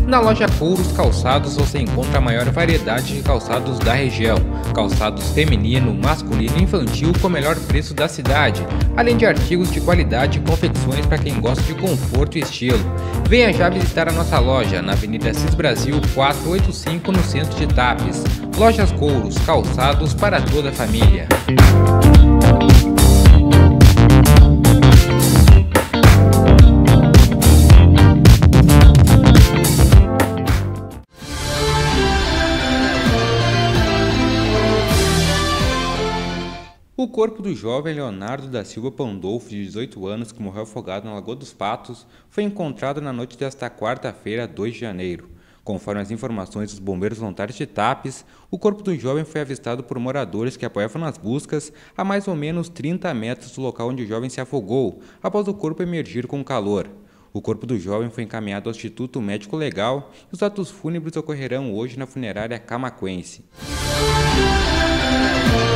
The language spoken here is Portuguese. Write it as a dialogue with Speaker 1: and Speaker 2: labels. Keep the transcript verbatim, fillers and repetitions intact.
Speaker 1: Na loja Couros Calçados você encontra a maior variedade de calçados da região, calçados feminino, masculino e infantil com o melhor preço da cidade, além de artigos de qualidade e confecções para quem gosta de conforto e estilo. Venha já visitar a nossa loja na Avenida Cis Brasil quatrocentos e oitenta e cinco no centro de Tapes. Lojas Couros Calçados para toda a família. O corpo do jovem Leonardo da Silva Pandolfo, de dezoito anos, que morreu afogado na Lagoa dos Patos, foi encontrado na noite desta quarta-feira, dois de janeiro. Conforme as informações dos bombeiros voluntários de Tapes, o corpo do jovem foi avistado por moradores que apoiavam nas buscas a mais ou menos trinta metros do local onde o jovem se afogou, após o corpo emergir com calor. O corpo do jovem foi encaminhado ao Instituto Médico Legal e os atos fúnebres ocorrerão hoje na funerária camaquense.